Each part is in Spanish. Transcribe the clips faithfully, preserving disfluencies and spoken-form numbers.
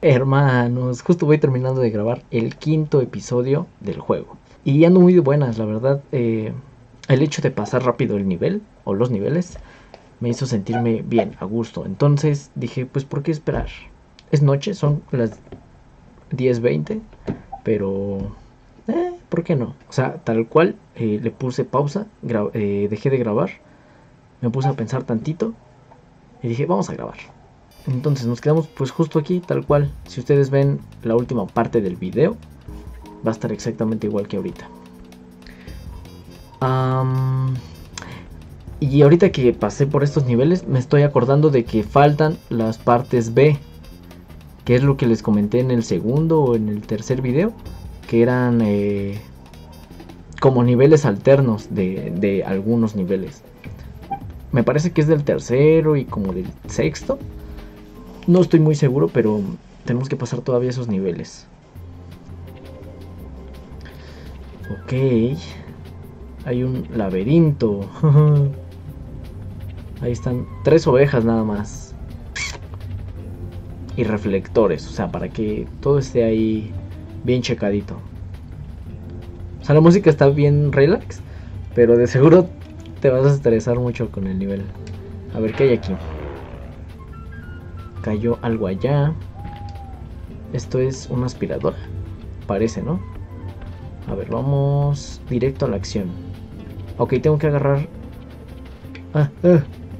Hermanos, justo voy terminando de grabar el quinto episodio del juego. Y ando muy de buenas, la verdad. Eh, el hecho de pasar rápido el nivel, o los niveles, me hizo sentirme bien, a gusto. Entonces dije, pues ¿por qué esperar? Es noche, son las diez veinte, pero... Eh, ¿por qué no? O sea, tal cual, eh, le puse pausa, eh, dejé de grabar, me puse a pensar tantito y dije, vamos a grabar. Entonces nos quedamos pues justo aquí, tal cual. Si ustedes ven la última parte del video, va a estar exactamente igual que ahorita. Um, y ahorita que pasé por estos niveles, me estoy acordando de que faltan las partes B, que es lo que les comenté en el segundo o en el tercer video, que eran eh, como niveles alternos de, de algunos niveles. Me parece que es del tercero y como del sexto. No estoy muy seguro, pero tenemos que pasar todavía esos niveles. Ok. Hay un laberinto. Ahí están tres ovejas nada más. Y reflectores, o sea, para que todo esté ahí bien checadito. O sea, la música está bien relax, pero de seguro te vas a estresar mucho con el nivel. A ver qué hay aquí. Cayó algo allá. Esto es una aspiradora, parece, ¿no? A ver, vamos directo a la acción. Ok, tengo que agarrar... Ah, ah.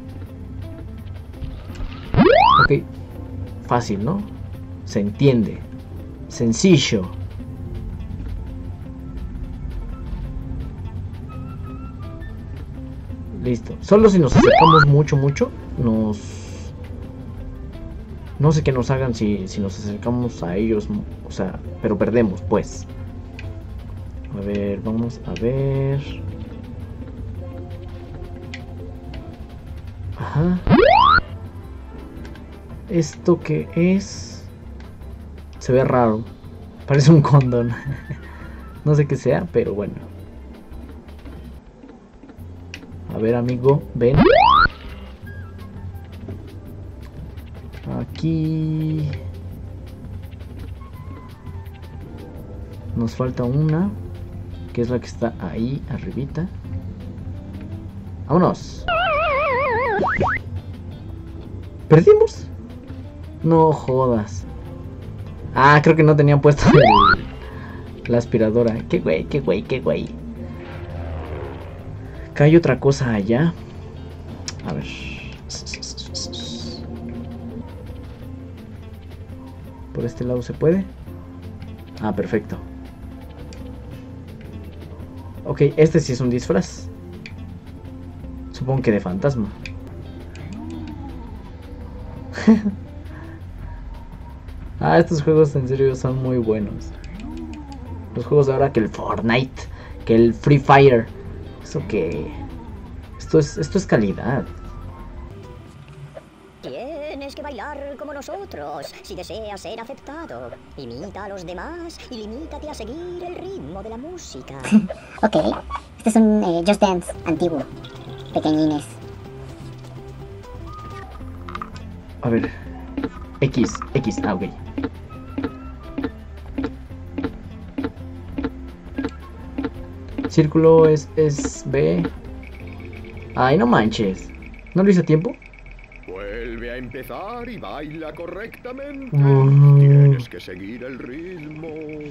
Ok, fácil, ¿no? Se entiende. Sencillo. Listo. Solo si nos acercamos mucho, mucho, nos... No sé qué nos hagan si, si nos acercamos a ellos, o sea, pero perdemos, pues. A ver, vamos a ver. Ajá. ¿Esto qué es? Se ve raro. Parece un condón. No sé qué sea, pero bueno. A ver, amigo, ven. Aquí nos falta una, que es la que está ahí arribita. ¡Vámonos! ¿Perdimos? No jodas. Ah, creo que no tenían puesto el, la aspiradora. Qué güey, qué güey, qué güey. Acá hay otra cosa allá. A ver. Por este lado se puede. Ah, perfecto. Ok, este sí es un disfraz. Supongo que de fantasma. Ah, estos juegos en serio son muy buenos. Los juegos de ahora, que el Fortnite, que el Free Fire. Eso que... Esto es, esto es calidad. Tienes que bailar como nosotros, si deseas ser aceptado. Imita a los demás y limítate a seguir el ritmo de la música. Ok, este es un eh, Just Dance antiguo, pequeñines. A ver, X, X, ah, ok. Círculo es, es B. Ay, no manches. ¿No lo hice a tiempo? Vuelve a empezar y baila correctamente. Mm. Tienes que seguir el ritmo.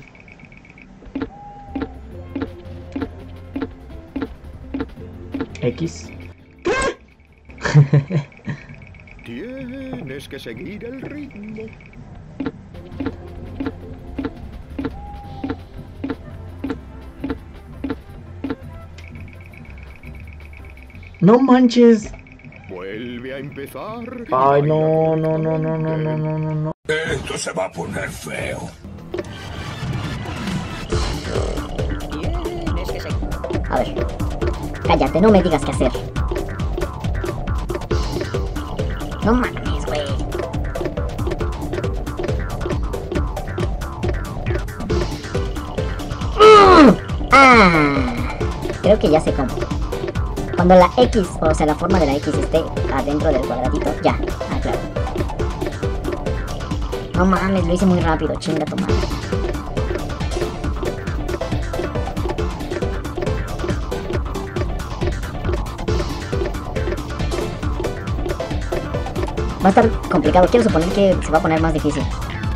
X. Tienes que seguir el ritmo. No manches. Vuelve a empezar. Ay, no, no, no, no, no, no, no, no, no. Esto se va a poner feo. Tienes que seguir. A ver, cállate, no me digas qué hacer. No mames, güey. Ah, creo que ya sé cómo. Cuando la X, o sea la forma de la X esté adentro del cuadradito, ya, ah, claro. No mames, lo hice muy rápido, chinga tu madre. Va a estar complicado, quiero suponer que se va a poner más difícil.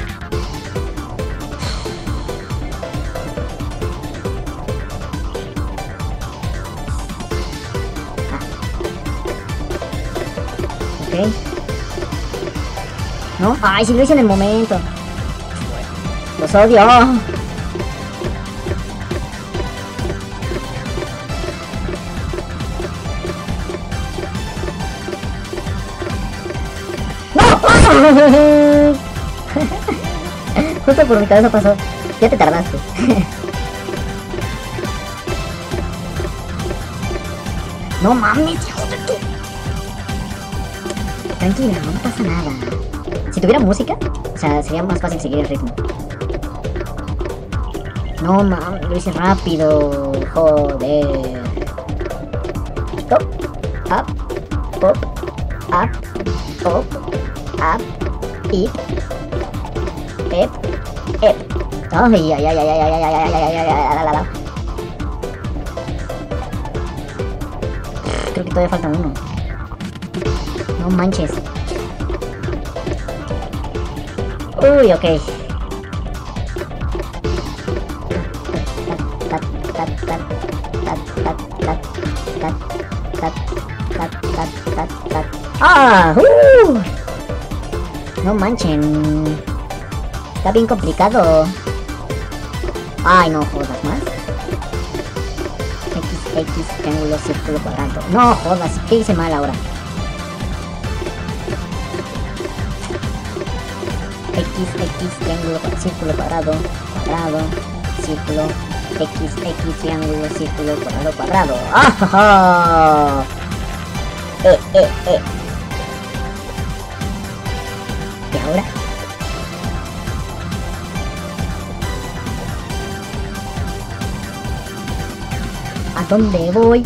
Ah. Ok. ¿No? Ay, si lo hice en el momento. Los odio. Justo por mi cabeza pasó. Ya te tardaste. No mames, hijo de tu... Tranquila, no pasa nada. Si tuviera música, o sea, sería más fácil seguir el ritmo. No mames, lo hice rápido. Joder. Top, up, pop, up, pop, up, ip, ep, ep. Ay, ay, ay, ay, ay, ay, ay, ay, ay, ay, ay, ay, ay. Creo que todavía falta uno. No manches. Uy, ok. ¡Ah! Uh. No manchen. Está bien complicado. Ay, no jodas más. X, X, triángulo, círculo, cuadrado. No jodas, ¿qué hice mal ahora? X, X, triángulo, círculo, cuadrado, cuadrado, círculo, X, X, triángulo, círculo, cuadrado, cuadrado. ¡Ah! Eh, eh, eh. ¿Y ahora? ¿A dónde voy?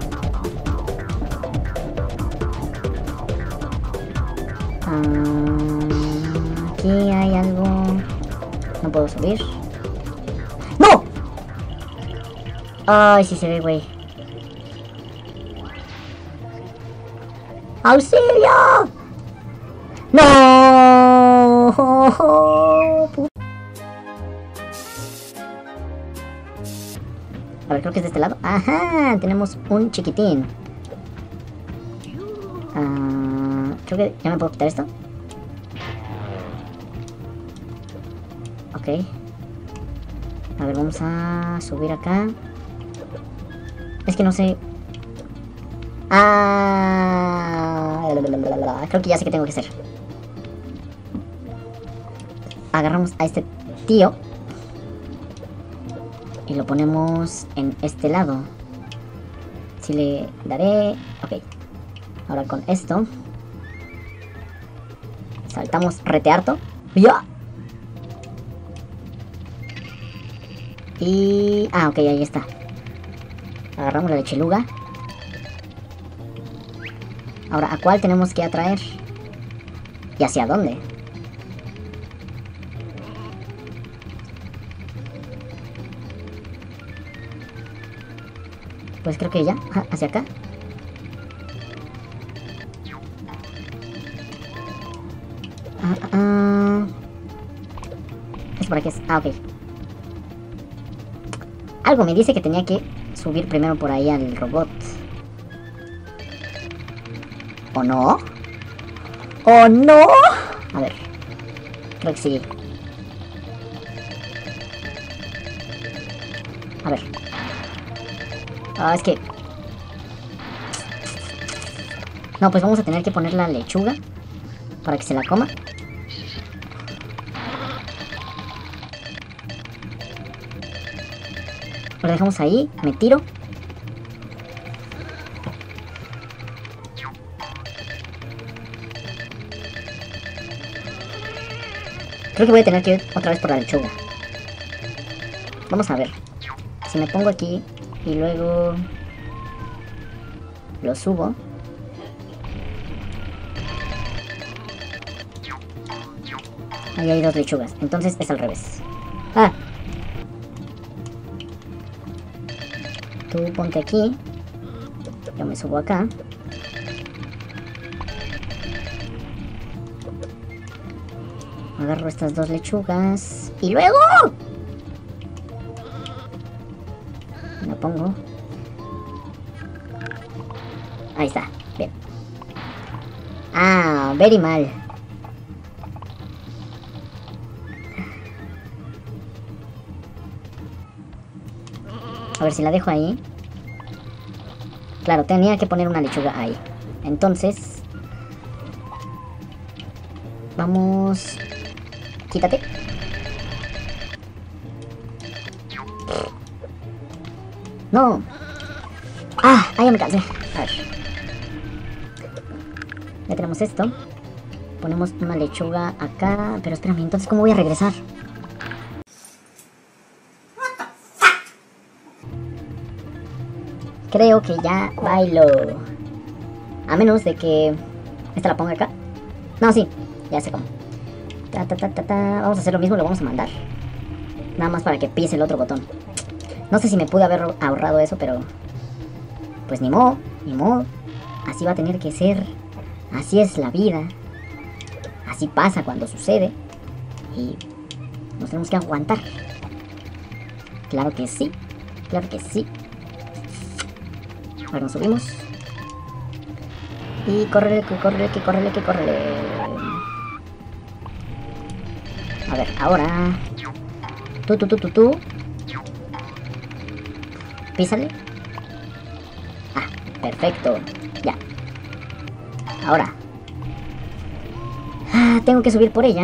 Ah, aquí hay algo. No puedo subir. ¡No! Ay, sí se ve, güey. ¡Auxilio! ¡No! A ver, creo que es de este lado. ¡Ajá! Tenemos un chiquitín. Uh, creo que ya me puedo quitar esto. Ok. A ver, vamos a subir acá. Es que no sé. Ah, creo que ya sé qué tengo que hacer. Agarramos a este tío y lo ponemos en este lado. Si le daré... Ok. Ahora con esto saltamos rete harto. ¡Ya! Y... Ah, ok, ahí está. Agarramos la lecheluga. Ahora, ¿a cuál tenemos que atraer? ¿Y hacia dónde? Pues creo que ya, ajá, hacia acá. Ah, ah, ah. ¿Es por aquí? Ah, ok. Algo me dice que tenía que subir primero por ahí al robot. ¿O no? ¿O no? A ver. Creo que sí. A ver. Ah, es que... No, pues vamos a tener que poner la lechuga para que se la coma. Lo dejamos ahí, me tiro. Creo que voy a tener que ir otra vez por la lechuga. Vamos a ver. Si me pongo aquí y luego lo subo. Ahí hay dos lechugas. Entonces es al revés. ¡Ah! Tú ponte aquí. Yo me subo acá. Agarro estas dos lechugas. ¡Y luego! Lo pongo. Ahí está. Bien. Ah, very mal. A ver si la dejo ahí. Claro, tenía que poner una lechuga ahí. Entonces... Vamos... Quítate. No. Ah, ahí ya me cansé. A ver. Ya tenemos esto. Ponemos una lechuga acá. Pero espérame, entonces ¿cómo voy a regresar? Creo que ya bailo. A menos de que... ¿Esta la ponga acá? No, sí. Ya sé cómo. Ta, ta, ta, ta, ta. Vamos a hacer lo mismo, lo vamos a mandar. Nada más para que pise el otro botón. No sé si me pude haber ahorrado eso, pero... Pues ni modo, ni modo. Así va a tener que ser. Así es la vida. Así pasa cuando sucede. Y nos tenemos que aguantar. Claro que sí. Claro que sí. Ahora nos subimos. Y córrele, que córrele, que córrele, que córrele. A ver, ahora. Tú, tú, tú, tú, tú. Písale. Ah, perfecto. Ya. Ahora. Ah, tengo que subir por ella.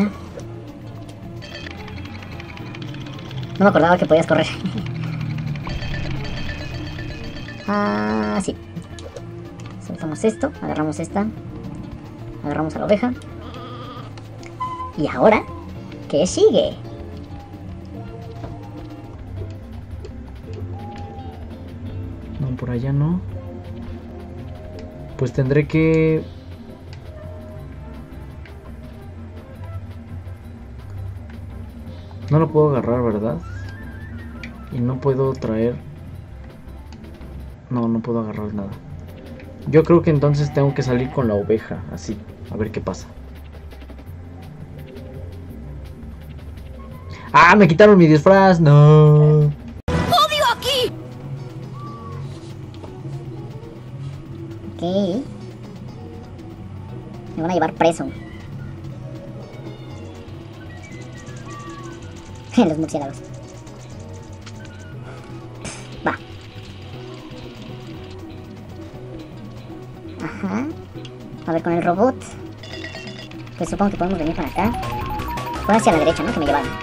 No me acordaba que podías correr. Ah, sí. Soltamos esto, agarramos esta. Agarramos a la oveja. Y ahora, ¿qué sigue? No, por allá no. Pues tendré que... No lo puedo agarrar, ¿verdad? Y no puedo traer... No, no puedo agarrar nada. Yo creo que entonces tengo que salir con la oveja, así, a ver qué pasa. ¡Ah! ¡Me quitaron mi disfraz! ¡No! ¡Odio aquí! Ok. Me van a llevar preso. Los murciélagos. Va. Ajá. A ver, con el robot. Pues supongo que podemos venir para acá. Fue hacia la derecha, ¿no? Que me llevaron.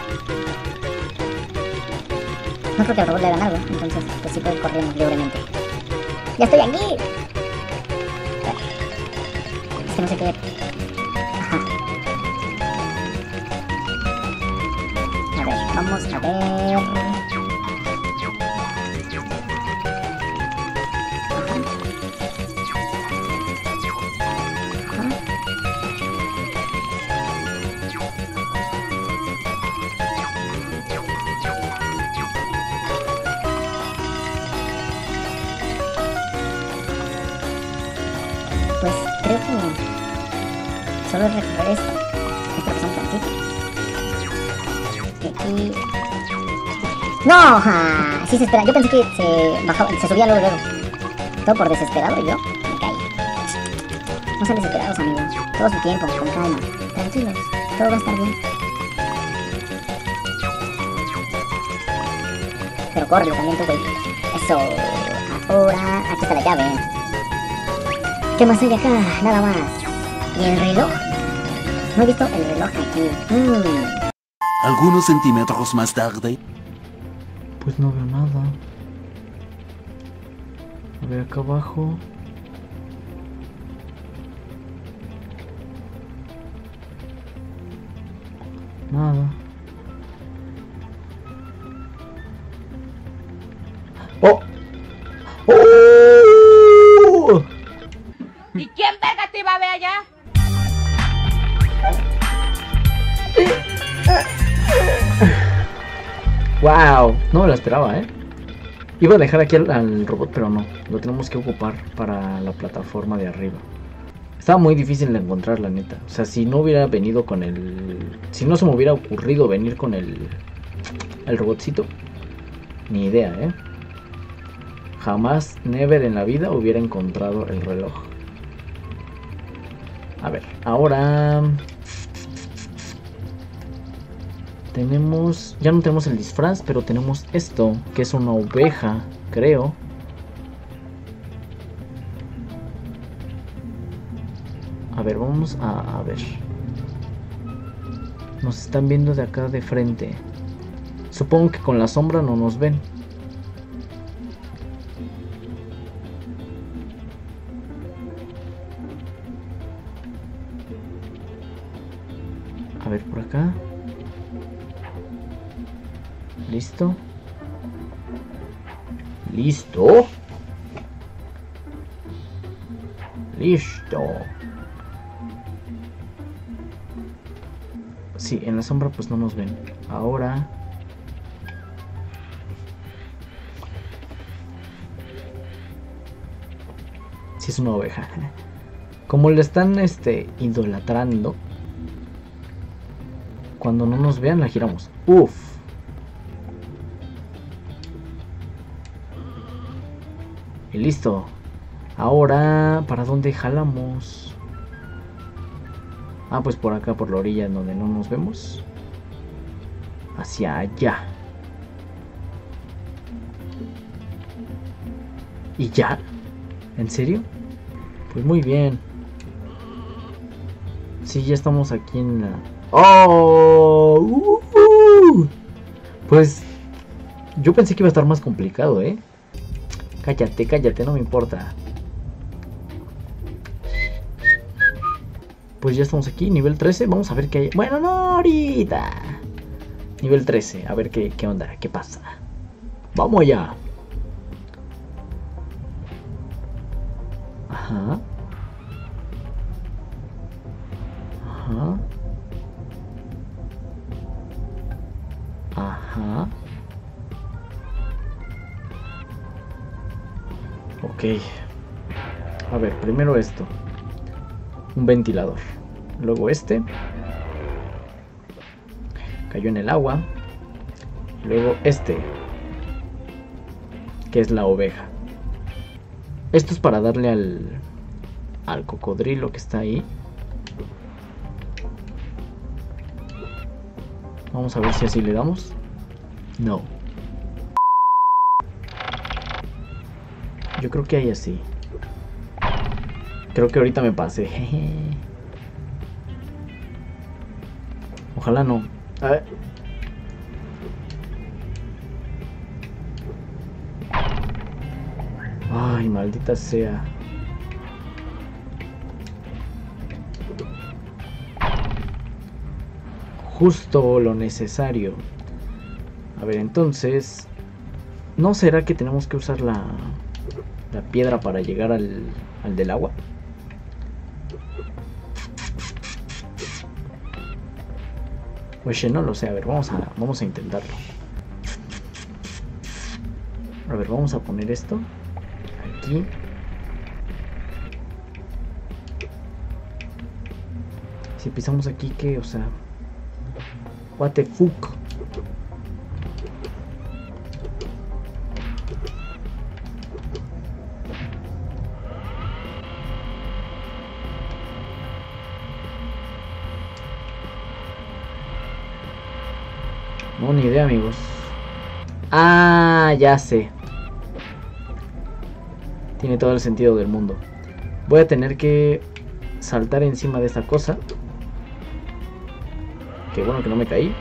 No creo que al robot le hagan algo. Entonces, pues sí puedo ir corriendo libremente. ¡Ya estoy aquí! Es que no sé qué... Ajá. A ver, vamos a ver... Ajá. Pues creo que solo es recorrer esto. Esto que son plantitas. Y aquí... ¡No! ¡Ja! Sí se espera. Yo pensé que se bajaba, se subía luego luego. Todo por desesperado y yo me caí. No sean desesperados, amigos. Todo su tiempo, con calma. Tranquilos, todo va a estar bien. Pero córrelo también tú, güey. Eso. Ahora, aquí está la llave. ¿Qué más hay acá? Nada más. ¿Y el reloj? No he visto el reloj aquí. Mm. Algunos centímetros más tarde. Pues no veo nada. A ver acá abajo. Nada. ¡Oh! ¡Oh! ¿Y quién verga te iba a ver allá? Wow, no me lo esperaba, eh. Iba a dejar aquí al, al robot, pero no. Lo tenemos que ocupar para la plataforma de arriba. Estaba muy difícil de encontrar, la neta. O sea, si no hubiera venido con el... Si no se me hubiera ocurrido venir con el... El robotcito. Ni idea, eh. Jamás, never en la vida hubiera encontrado el reloj. A ver, ahora... Tenemos... Ya no tenemos el disfraz, pero tenemos esto, que es una oveja, creo. A ver, vamos a, a ver. Nos están viendo de acá de frente. Supongo que con la sombra no nos ven. A ver, por acá. ¿Listo? ¿Listo? Listo. Sí, en la sombra pues no nos ven. Ahora... Sí, es una oveja. Como le están este, idolatrando, cuando no nos vean la giramos. Uf. Y listo. Ahora, ¿para dónde jalamos? Ah, pues por acá, por la orilla en donde no nos vemos. Hacia allá. ¿Y ya? ¿En serio? Pues muy bien. Sí, ya estamos aquí en la... ¡Oh! Uh, uh. Pues yo pensé que iba a estar más complicado, ¿eh? Cállate, cállate, no me importa. Pues ya estamos aquí, nivel trece. Vamos a ver qué hay. Bueno, no, ahorita. Nivel trece, a ver qué, qué onda, qué pasa. Vamos allá. Ajá. Ajá. Ajá. Ok. A ver, primero esto. Un ventilador. Luego este. Cayó en el agua. Luego este, que es la oveja. Esto es para darle al, al cocodrilo que está ahí. Vamos a ver si así le damos. No. Yo creo que hay así. Creo que ahorita me pasé. Ojalá no. A ver. Ay, maldita sea. Justo lo necesario. A ver, entonces... ¿No será que tenemos que usar la, la piedra para llegar al, al del agua? Pues no lo sé. A ver, vamos a, vamos a intentarlo. A ver, vamos a poner esto aquí. Si pisamos aquí, ¿qué? O sea... What the fuck. No, ni idea, amigos. Ah, ya sé. Tiene todo el sentido del mundo. Voy a tener que saltar encima de esta cosa. Qué bueno que no me caí.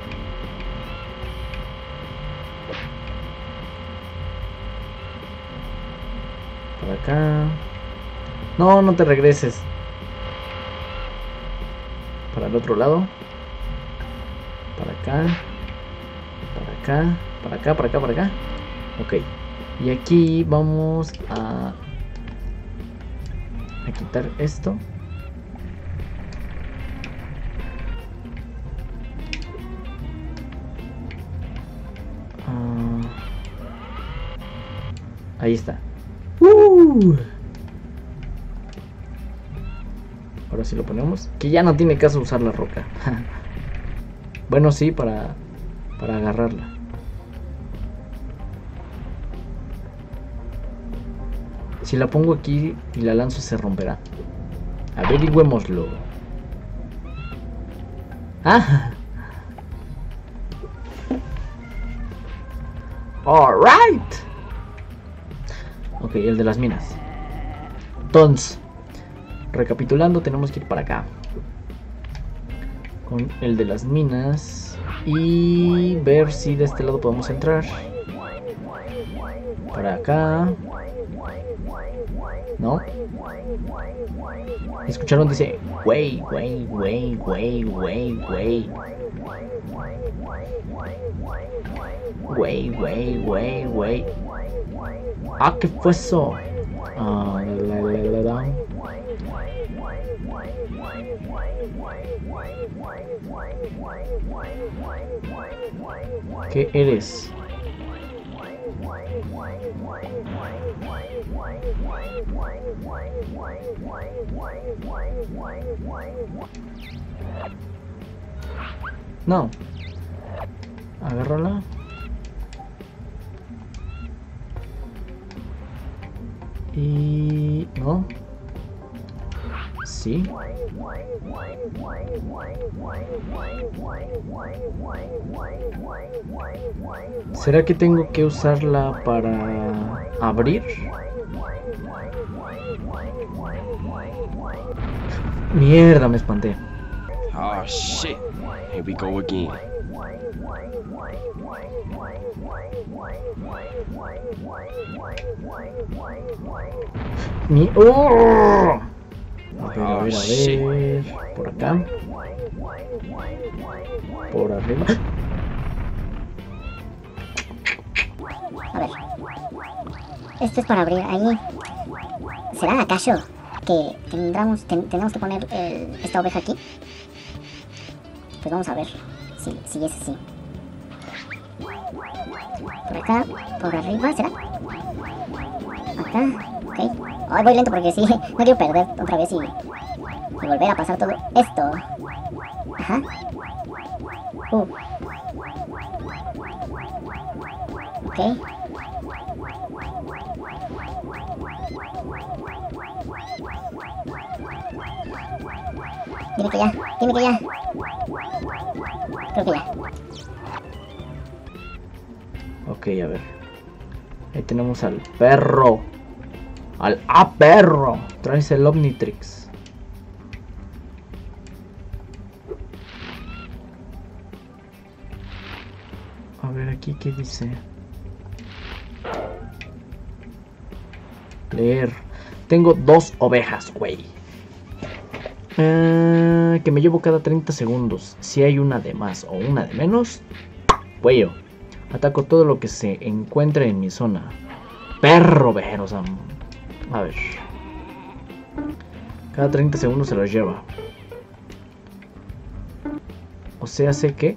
Por acá. No, no te regreses. Para el otro lado. Para acá. Para acá. Para acá, para acá, para acá. Ok. Y aquí vamos a... a quitar esto. Ahí está. Uh. Ahora sí lo ponemos. Que ya no tiene caso usar la roca. Bueno, sí, para, para agarrarla. Si la pongo aquí y la lanzo, se romperá. Averigüémoslo. Ah. Alright. Ok, el de las minas. Entonces, recapitulando, tenemos que ir para acá con el de las minas y ver si de este lado podemos entrar. Para acá. ¿No? ¿Escucharon? Dice wey, wey, wey, wey, wey, wey. Wey, wey, wey, wey. Ah, ¿qué fue eso? Ah, la, la, la, la. ¿Qué eres? No. Agárrala. Y... no. Sí. ¿Será que tengo que usarla para abrir? Mierda, me espanté. Oh shit. Here we go again. Mi ¡oh! A ver, a ver, a ver. Por acá. Por arriba. A ver. Esto es para abrir ahí. ¿Será acaso que tendremos, ten, tenemos que poner el, esta oveja aquí? Pues vamos a ver si, si es así. Por acá, por arriba, ¿será? Acá, ok. Ay, voy lento porque sí, no quiero perder otra vez y, y volver a pasar todo esto. Ajá. Uh. Ok. Dime que ya, dime que ya. Creo que ya. Ok, a ver. Ahí tenemos al perro. Al ¡ah, perro! Traes el Omnitrix. A ver aquí qué dice. Leer. Tengo dos ovejas, güey. Eh, que me llevo cada treinta segundos. Si hay una de más o una de menos, güey, ataco todo lo que se encuentre en mi zona. Perro ovejero, o sea, a ver. Cada treinta segundos se los lleva. O sea, sé que...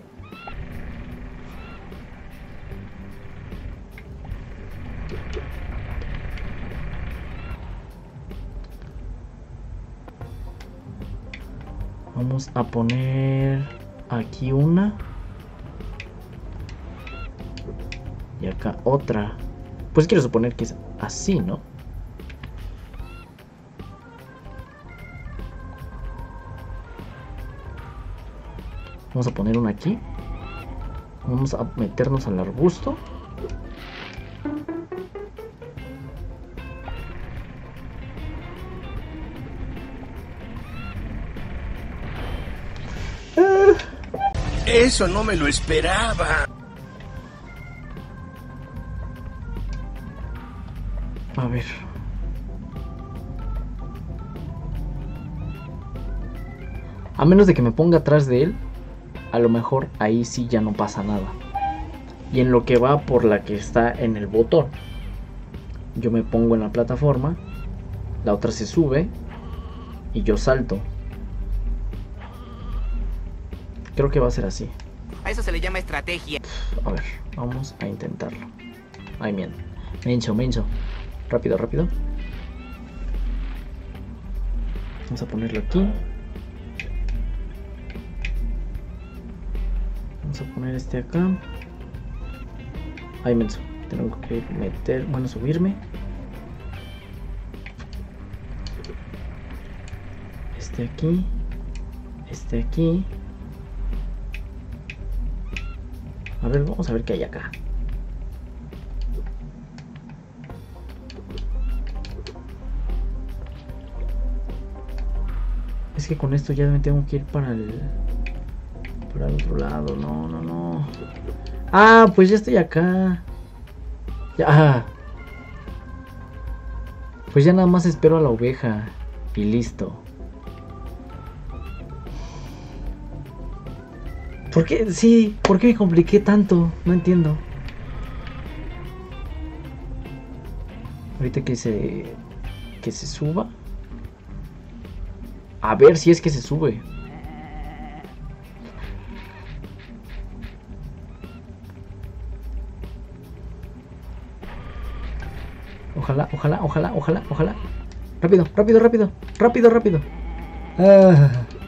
Vamos a poner aquí una. Y acá otra. Pues quiero suponer que es así, ¿no? Vamos a poner una aquí. Vamos a meternos al arbusto. Eso no me lo esperaba. A ver. A menos de que me ponga atrás de él, a lo mejor ahí sí ya no pasa nada. Y en lo que va por la que está en el botón, yo me pongo en la plataforma, la otra se sube y yo salto. Creo que va a ser así. A eso se le llama estrategia. A ver, vamos a intentarlo. Ay, bien. Menso, menso. Rápido, rápido. Vamos a ponerlo aquí. Vamos a poner este acá. Ay, menso. Tengo que meter, bueno, subirme. Este aquí. Este aquí. A ver, vamos a ver qué hay acá. Es que con esto ya me tengo que ir para el... para el otro lado. No, no, no. Ah, pues ya estoy acá. Ya. Pues ya nada más espero a la oveja. Y listo. ¿Por qué? Sí, ¿por qué me compliqué tanto? No entiendo. Ahorita que se... que se suba. A ver si es que se sube. Ojalá, ojalá, ojalá, ojalá, ojalá. Rápido, rápido, rápido. Rápido, rápido. Ah.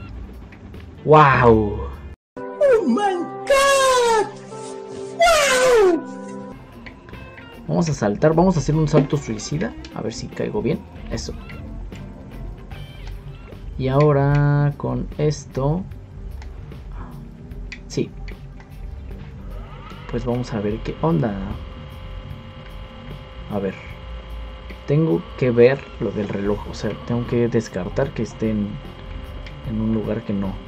¡Wow! ¡Oh, my God! ¡Wow! Vamos a saltar, vamos a hacer un salto suicida. A ver si caigo bien. Eso. Y ahora con esto... Sí. Pues vamos a ver qué onda. A ver. Tengo que ver lo del reloj. O sea, tengo que descartar que esté en, en un lugar que no.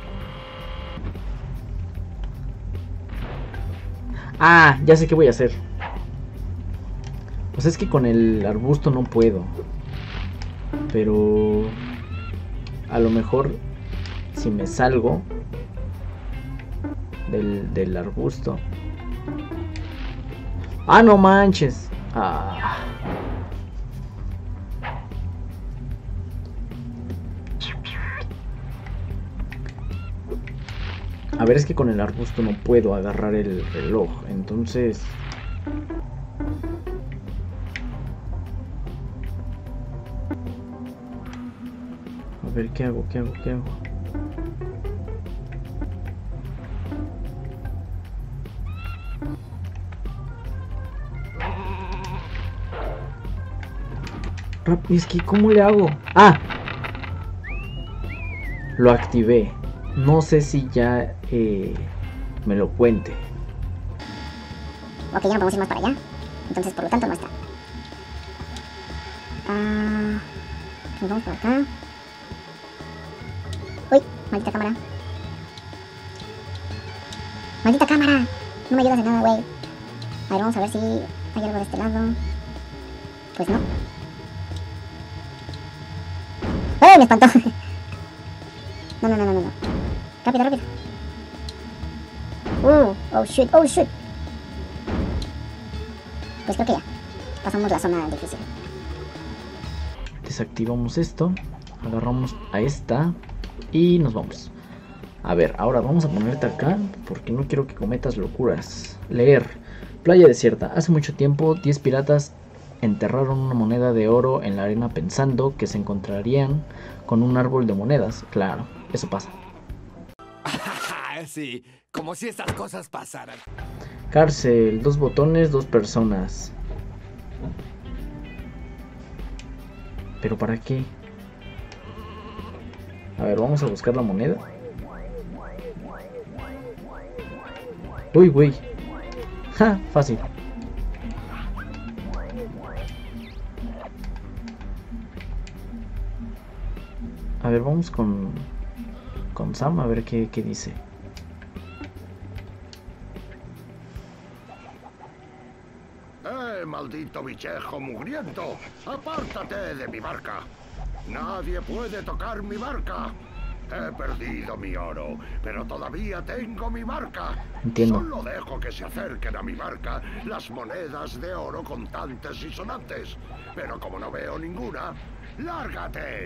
Ah, ya sé qué voy a hacer. Pues es que con el arbusto no puedo. Pero... a lo mejor si me salgo del, del arbusto. Ah, no manches. Ah. A ver, es que con el arbusto no puedo agarrar el reloj. Entonces... a ver, ¿qué hago? ¿Qué hago? ¿Qué hago? Es que, ¿cómo le hago? ¡Ah! Lo activé. No sé si ya eh, me lo cuente. Ok, ya no podemos ir más para allá. Entonces, por lo tanto, no está. Ah, nos vamos por acá. Uy, maldita cámara. Maldita cámara. No me ayudas en nada, güey. A ver, vamos a ver si hay algo de este lado. Pues no. ¡Eh! Me espantó. No, no, no, no, no. Rápido, rápido. Uh, oh shit, oh shit. Pues creo que ya. Pasamos la zona difícil. Desactivamos esto. Agarramos a esta. Y nos vamos. A ver, ahora vamos a ponerte acá. Porque no quiero que cometas locuras. Leer. Playa desierta. Hace mucho tiempo, diez piratas enterraron una moneda de oro en la arena pensando que se encontrarían con un árbol de monedas. Claro, eso pasa. Sí, como si estas cosas pasaran. Cárcel, dos botones, dos personas. ¿Pero para qué? A ver, vamos a buscar la moneda. Uy, güey. Ja, fácil. A ver, vamos con... con Sam a ver qué, qué dice. ¡Eh, maldito bichejo mugriento! ¡Apártate de mi barca! ¡Nadie puede tocar mi barca! He perdido mi oro, pero todavía tengo mi barca. Entiendo. Solo dejo que se acerquen a mi barca las monedas de oro contantes y sonantes. Pero como no veo ninguna, ¡lárgate!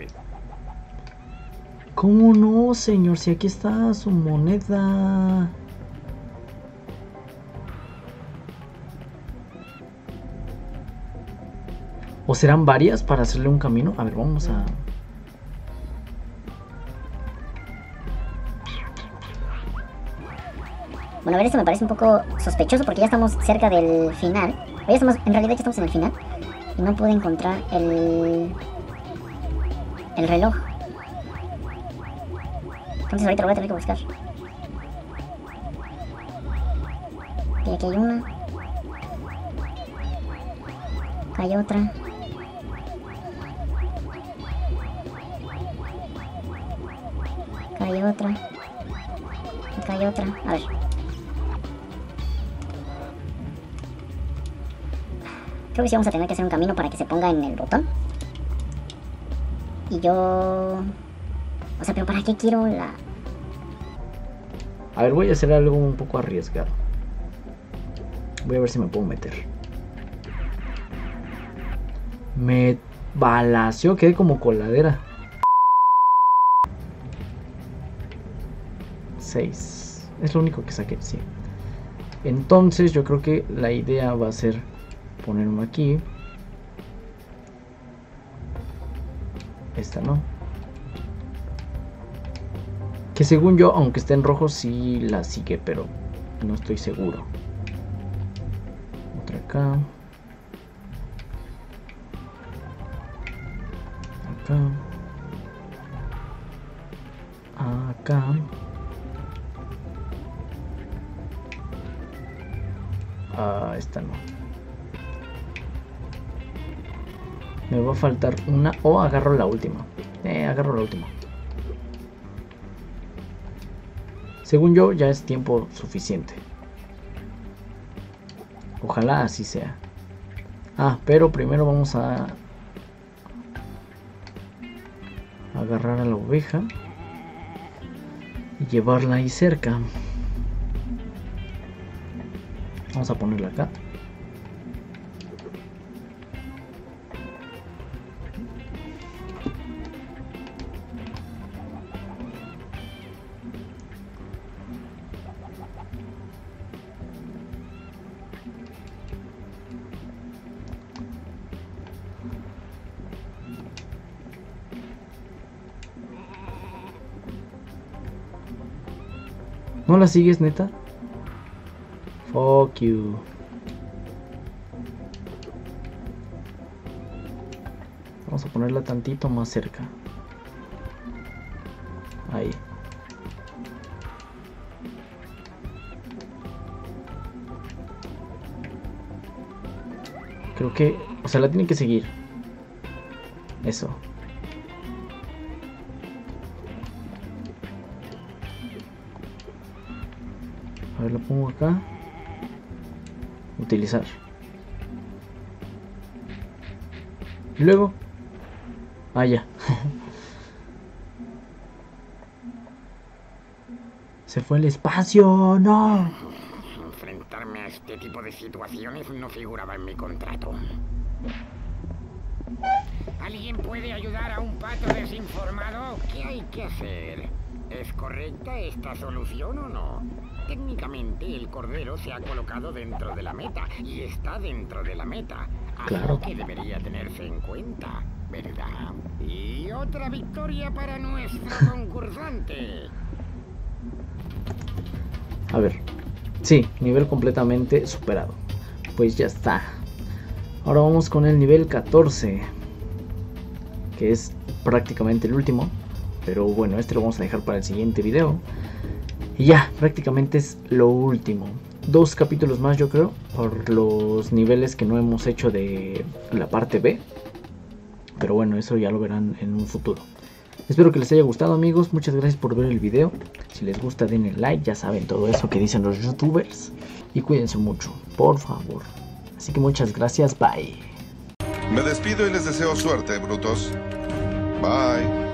¿Cómo no, señor? Si aquí está su moneda. ¿O serán varias para hacerle un camino? A ver, vamos a... Bueno, a ver, esto me parece un poco sospechoso porque ya estamos cerca del final. O ya estamos, en realidad ya estamos en el final. Y no pude encontrar el... el reloj. Entonces ahorita lo voy a tener que buscar. Y aquí hay una. Acá hay otra. Acá hay otra. Acá hay otra. A ver. Creo que sí vamos a tener que hacer un camino para que se ponga en el botón. Y yo... O sea, pero ¿para qué quiero la...? A ver, voy a hacer algo un poco arriesgado. Voy a ver si me puedo meter. Me balaceó, quedé como coladera. seis. Es lo único que saqué, sí. Entonces yo creo que la idea va a ser ponerme aquí. Esta no. Que según yo, aunque esté en rojo, sí la sigue, pero no estoy seguro. Otra acá. Acá. Acá. Ah, esta no. Me va a faltar una. O agarro la última. Eh, agarro la última. Según yo, ya es tiempo suficiente. Ojalá así sea. Ah, pero primero vamos a agarrar a la oveja y llevarla ahí cerca. Vamos a ponerla acá. ¿No la sigues, neta? Fuck you. Vamos a ponerla tantito más cerca. Ahí. Creo que... O sea, la tiene que seguir. Eso. A ver, lo pongo acá. Utilizar. Y luego. Ah, ya. Se fue el espacio. No. Enfrentarme a este tipo de situaciones no figuraba en mi contrato. ¿Alguien puede ayudar a un pato desinformado? ¿Qué hay que hacer? ¿Es correcta esta solución o no? Técnicamente el cordero se ha colocado dentro de la meta y está dentro de la meta. Claro. Algo que debería tenerse en cuenta, ¿verdad? Y otra victoria para nuestro concursante. A ver. Sí, nivel completamente superado. Pues ya está. Ahora vamos con el nivel catorce. Que es prácticamente el último. Pero bueno, este lo vamos a dejar para el siguiente video. Y ya, prácticamente es lo último. Dos capítulos más, yo creo, por los niveles que no hemos hecho de la parte B. Pero bueno, eso ya lo verán en un futuro. Espero que les haya gustado, amigos. Muchas gracias por ver el video. Si les gusta, denle like. Ya saben todo eso que dicen los youtubers. Y cuídense mucho, por favor. Así que muchas gracias, bye. Me despido y les deseo suerte, brutos. Bye.